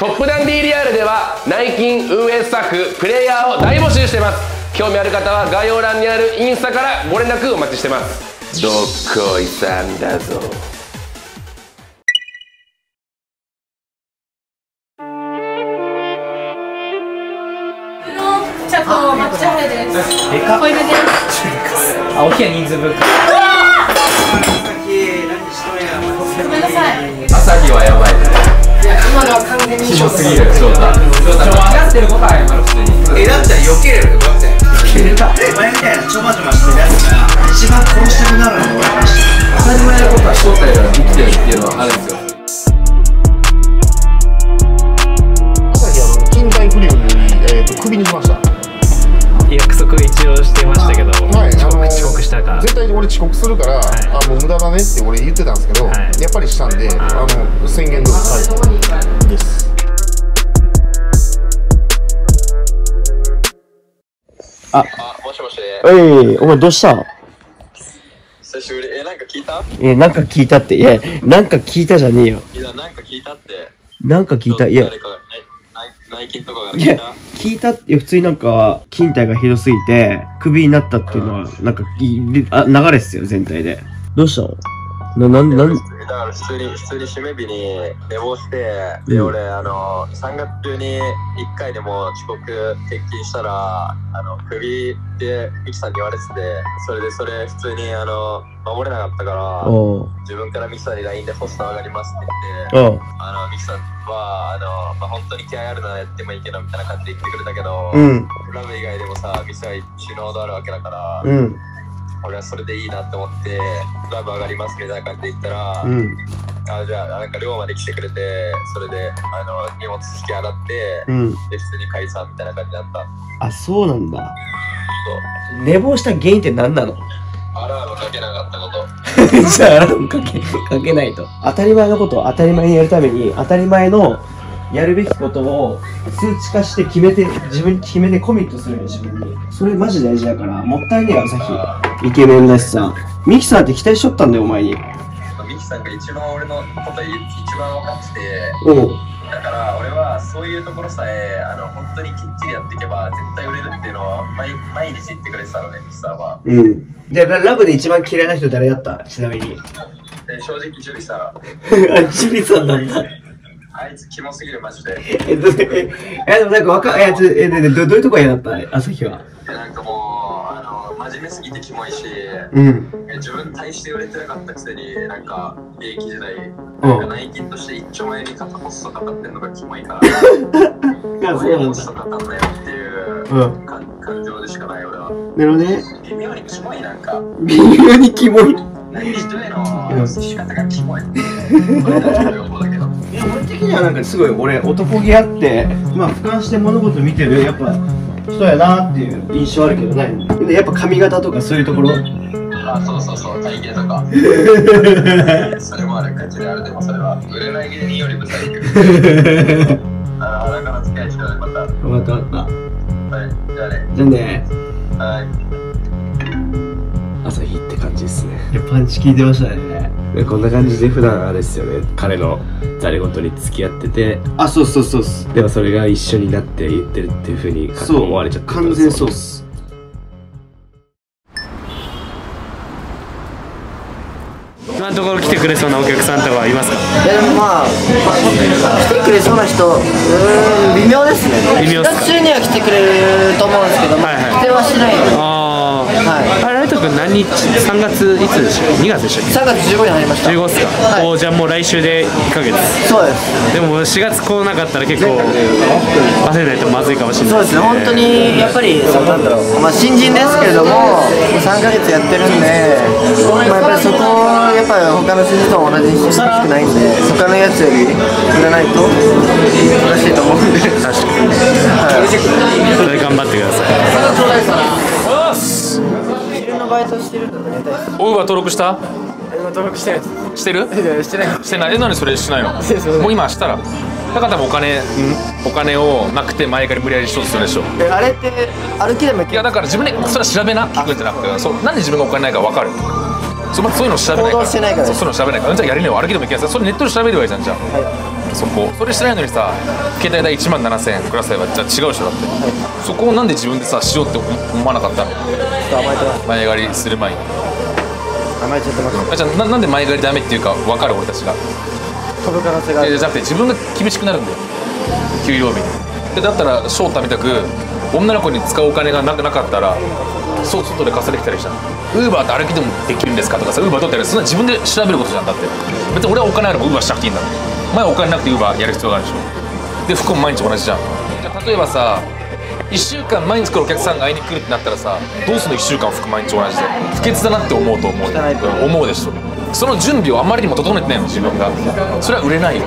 トップダン DDR では内勤運営スタッフプレイヤーを大募集してます。興味ある方は概要欄にあるインスタからご連絡お待ちしてます。どっこいさんだぞ。 ちょっと抹茶ハイです。小出です。 あ、大きい人数分。 ごめんなさい。 朝日はやばい。 いや、今のは完全にキモすぎる。翔太。 分かってることは謝る普通に。 だったら避けれる。どうやって。 お前みたいなちょまちょましてるやつが一番殺したくなるの俺は当たり前のことは正体から生きてるっていうのはあるんですよ。 近代不良に、クビにしました。 約束一応してましたけど、 はい、 遅刻したから絶対俺遅刻するから、あ、もう無駄だねって俺言ってたんですけど、やっぱりしたんで、宣言通り解です。 あ、 もしもし。 お前どうした？ 久しぶり。なんか聞いた？ なんか聞いたって。いや、なんか聞いたじゃねえよ。 いや、なんか聞いたって。 なんか聞いた。いや、 内勤とかからいや、聞いたって、普通になんか、勤怠がひどすぎて、クビになったっていうのは、なんか、流れっすよ、全体で。どうしたの？ だから普通に締め日に寝坊して、で、俺、3月中に1回でも遅刻欠勤したら、クビってミキさんに言われてて、それ普通に守れなかったから、自分からミキさんに LINE でホスト上がりますって言って、ミキさんは、本当に気合あるならやってもいいけどみたいな感じで言ってくれたけど、ラブ以外でもさ、ミキさん死ぬほどあるわけだから、俺はそれでいいなって思ってラブ上がりますみたいな感じで言ったら、じゃあなんか寮まで来てくれて、それで荷物引き洗って、で普通に解散みたいな感じだった。 あ、そうなんだ。寝坊した原因って何なの？ アラームかけなかったこと。 じゃあアラームかけないと。当たり前のことを当たり前にやるために、当たり前のやるべきことを数値化して自分に決めてコミットするよ、自分に。それマジ大事だから、もったいねえよ、朝日。イケメンだしさ。ミキさんって期待しとったんだよ、お前に。 ミキさんが一番俺のこと一番分かってて、だから俺はそういうところさえ本当にきっちりやっていけば絶対売れるっていうのは毎日言ってくれてたのね、ミキさんは。 で、ラブで一番嫌いな人誰だった？ちなみに。 正直ジュリさん。 あ、ジュリさんなんだ。 あいつキモすぎるマジで。 でもなんかどういうとこ嫌だった朝日は？ なんかもう真面目すぎてキモいし、自分大して売れてなかったくせになんか現役時代内勤として一丁前に肩ホストかかってんのがキモいから、ホストかかんなよっていう感情でしかない俺は。 なるほどね。 微妙にキモい、なんか微妙にキモい。 人への仕方がキモい。俺的にはなんかすごい男気あって、まあ俯瞰して物事見てるやっぱ人やなっていう印象あるけどね。でやっぱ髪型とかそういうところ。 あ、そう体型とか。それもある感じである。でもそれは売れない芸人よりブサイク。だから付き合いしてない。また。 分かった。 はい、じゃあね。 じゃあね。 はい。 朝日って感じですね。 いや、パンチ効いてましたね。 こんな感じで普段あれですよね、彼のざれ言に付き合ってて、 あ、そうでもそれが一緒になって言ってるっていう風に思われちゃってる。 完全そうっす。 今のところ来てくれそうなお客さんとかはいますか？ いやでもまあ来てくれそうな人、微妙ですね。 微妙っすか？ 4月中には来てくれると思うんですけど、来てはしないので。 ライト君何日？3月いつでしたっけ？2月でしたっけ？ 3月15に入りました。 15っすか？じゃあもう来週で1ヶ月。 そうです。 でも4月来なかったら結構焦らないとまずいかもしれない。 そうですね、本当にやっぱりなんだろう、まあ新人ですけれども3ヶ月やってるんで、やっぱりそこをやっぱり他の新人と同じにしてほしくないんで、他のやつより売らないと難しいと思うんで。確かに。 それ頑張ってください。 昼のバイトしてるのやりたいです。 おうは登録した？ 登録してないです。 してる？ してない。 してない。何それしないの？もう今したら。だから多分お金をなくて前から無理やりしようとするでしょ。 あれって歩きでもいける？ いやだから自分でそれは調べな聞くんじゃなくて、なんで自分がお金ないか分かる。そういうの調べないから。 行動してないから。 そういうの調べないから。じゃあやれねえよ、歩きでもいけない。それネットで調べればいいじゃん。じゃあそこそれしてないのにさ携帯代1万7000円くださいはじゃあ違うでしょだって、そこをなんで自分でさしようって思わなかったの？前借りする前に甘えちゃってます。 じゃあなんで前借りダメっていうか分かる俺たちが飛ぶ可能性がある。 じゃなくて自分が厳しくなるんだよ給料日に。でだったら翔太みたく女の子に使うお金がなかったら外で稼いできたりしたの。ウーバーって歩きでもできるんですかとかさ、ウーバー取ったりそんな自分で調べることじゃん。だって別に俺はお金あればウーバーしなくていいんだもん。前お金なくてウーバーやる必要があるでしょ。で服も毎日同じじゃん。じゃあ例えばさ1週間毎日来るお客さんが会いに来るってなったらさどうすんの1週間服毎日同じで不潔だなって思うと思うよ。思うでしょ。その準備をあまりにも整えてないの自分が。それは売れないよ。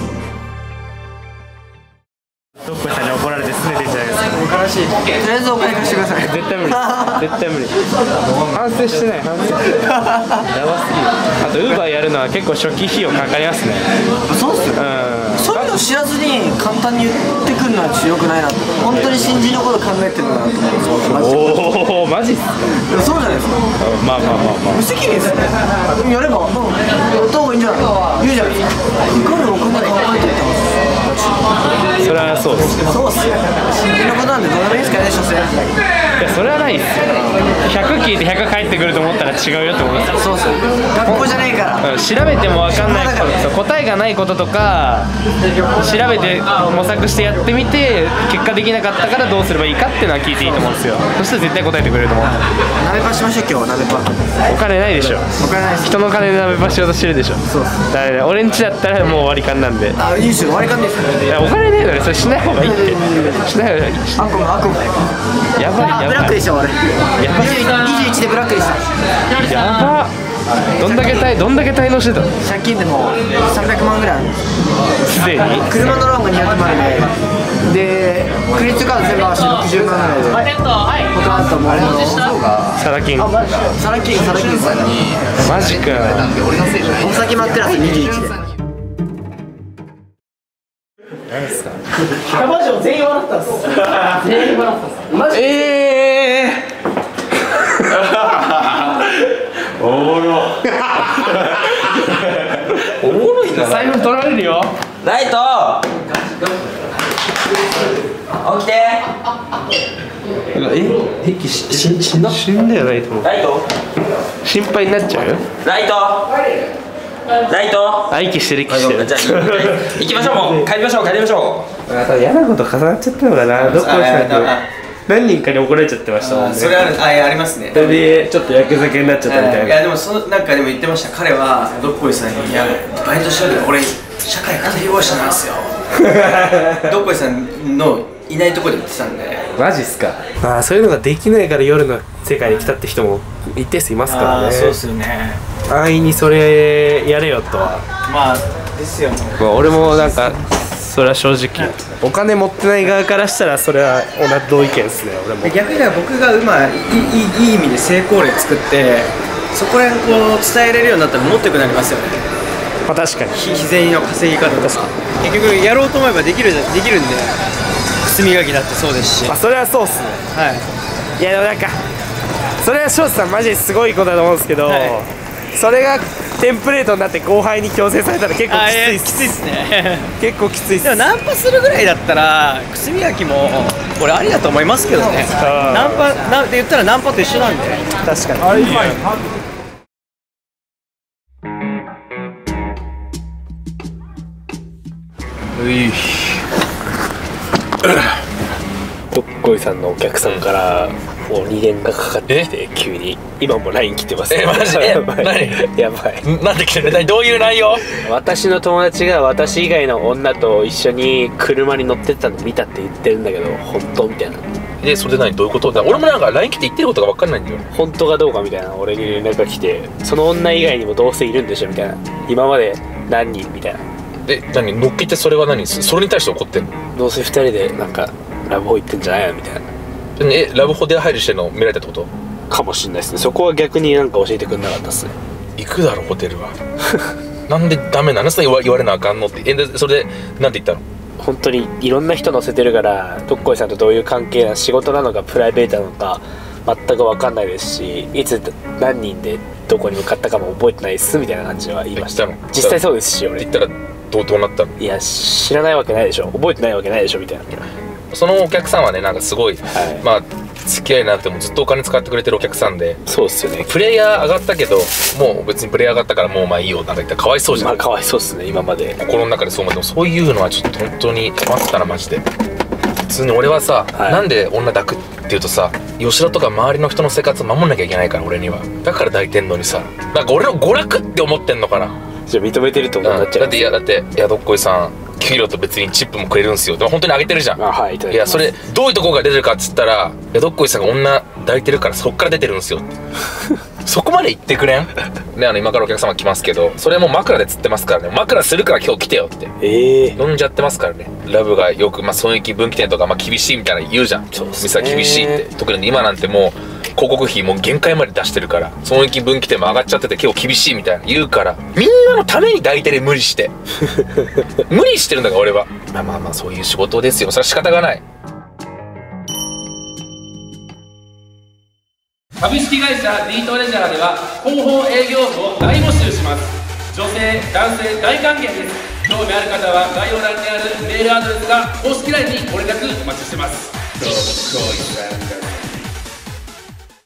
どっかさんに怒られてすねてんじゃないですか。 悲しい。とりあえずお金貸してください。 絶対無理絶対無理。反省してない反省やばすぎる。あとウーバーやるのは結構初期費用かかりますね。 そうっすよ。そういうの知らずに簡単に言ってくるのは強くないなと。本当に新人のこと考えてるんだなと思う。 おおマジっすか。 そうじゃないですか。 まあ無責任ですね。やればやった方がいいんじゃない言うじゃないですか。いかにお金考えてってます。 それはそうです。 そうっすよ。新人のことなんでどうでもいいですからね、所詮。 いやそれはないっすよ。100聞いて100返ってくると思ったら違うよって思います。 そうっすよ。学校じゃねえから。 調べても分かんないこと答えがないこととか調べて模索してやってみて結果できなかったからどうすればいいかっていうのは聞いていいと思うんですよ。そしたら絶対答えてくれると思う。 鍋パしましょう今日鍋パ。 お金ないでしょ。 お金ないです。 人の金で鍋パしようとしてるでしょ。そうっす。だから俺んちだったらもう割り勘なんで。 あ、いいっすよ割り勘です。 いやお金ねえのにそれしない方がいいって。しない方がいい。 悪夢やばいやばい。 ブラックでしょ俺。 やばい。 21でブラックでした。 やば。どんだけ滞納してたの？ 借金でも300万ぐらいあるんです。 すでに車のローンが200万でクレジットカード全部合わせて60万ぐらいで他あともうサラ金サラ金ですマジか。 お酒待ってらっしゃる21で何ですか。 キャバ嬢全員笑ったんです。全員笑ったんです。マジおもろおもろいな。財布取られるよ。 ライト起きて。 死んだよライトも。 ライト心配になっちゃうよ。 ライト息してる息してる。 じゃあ行きましょう。もう帰りましょう。 嫌なこと重なっちゃったのかな。どこ何人かに怒られちゃってましたもんね。 それありますね。 それでちょっとやけ酒になっちゃったみたいな。 いやでもなんかでも言ってました。彼はどっこいさんに「いやバイトしようけど俺社会家庭用者なんですよ」どっこいさんのいないところで言ってたんで。 マジっすか。ああそういうのができないから夜の世界に来たって人も一定数いますからね。 そうっすよね。 安易にそれやれよとは。 まあですよね。 俺もなんかそれは正直お金持ってない側からしたらそれは同意見ですね。俺も逆に僕がいい意味で成功例作ってそこら辺こう伝えれるようになったらもっと良くなりますよね。 まあ確かに日銭の稼ぎ方とか結局やろうと思えばできるんで靴磨きだってそうですし。 それはそうっすね。 はい。 いやでもなんかそれは翔さんマジですごいことだと思うんですけど、それがテンプレートになって後輩に強制されたら結構きついっす。 きついっすね。 結構きついっす。 でもナンパするぐらいだったら靴磨きも俺ありだと思いますけどね。ナンパって言ったらナンパと一緒なんで。 確かに。どっこいさんのお客さんからもう2連がかかってきて急に今も LINE 来てます。 マジやばいやばい。 なんで来てる？どういう内容？ 私の友達が私以外の女と一緒に車に乗ってったの見たって言ってるんだけど本当みたいな。 それでどういうこと？俺もなんか LINE 来て言ってることが分かんないんだよ。 本当かどうかみたいな俺に連絡が来て、その女以外にもどうせいるんでしょみたいな、今まで何人みたいな。 何乗っけてそれは何？それに対して怒ってんの？ どうせ2人でなんかラブホ行ってんじゃないのみたいな。 ラブホで入るしてんの見られたってこと？ かもしれないですね。そこは逆になんか教えてくれなかったっすね。 行くだろホテルは。なんでダメなの？言われなあかんのって。それでなんて言ったの？ 本当にいろんな人乗せてるからどっこいさんとどういう関係な、仕事なのかプライベートなのか全く分かんないですし、いつ何人でどこに向かったかも覚えてないっすみたいな感じは言いました。実際そうですし。俺言ったらどうなったの？ いや知らないわけないでしょ、覚えてないわけないでしょみたいな。 そのお客さんはねなんかすごい、まあ付き合いなくてもずっとお金使ってくれてるお客さんで、 そうっすよね。 プレイヤー上がったけどもう別にプレイヤー上がったからもうまあいいよなんか言ったらかわいそうじゃん。 まあかわいそうっすね今まで。 心の中でそう思っても、そういうのはちょっと本当に困ったなマジで。普通に俺はさ、なんで女抱くっていうとさ、吉田とか周りの人の生活を守んなきゃいけないから俺には。だから抱いてんのにさ、なんか俺の娯楽って思ってんのかな。 じゃあ認めてると思っちゃう。 だってどっこいさん給料と別にチップもくれるんすよ。でも本当にあげてるじゃん。 はい、 いやそれどういうところが出てるかっつったら、どっこいさんが女抱いてるからそっから出てるんですよそこまで言ってくれんね。今からお客様来ますけど、それも枕で釣ってますからね。枕するから今日来てよって呼んじゃってますからね。ラブがよく、損益分岐点とか厳しいみたいな言うじゃん。店は厳しいって。特に今なんてもう広告費もう限界まで出してるから、損益分岐点も上がっちゃってて今日厳しいみたいな言うから、みんなのために抱いてる無理して無理してるんだから俺は。まあそういう仕事ですよ。それは仕方がない。 株式会社ディートレジャーでは広報営業部を大募集します。女性男性大歓迎です。興味ある方は概要欄にあるメールアドレスか公式 LINE にご連絡お待ちしてます。どっこいさんが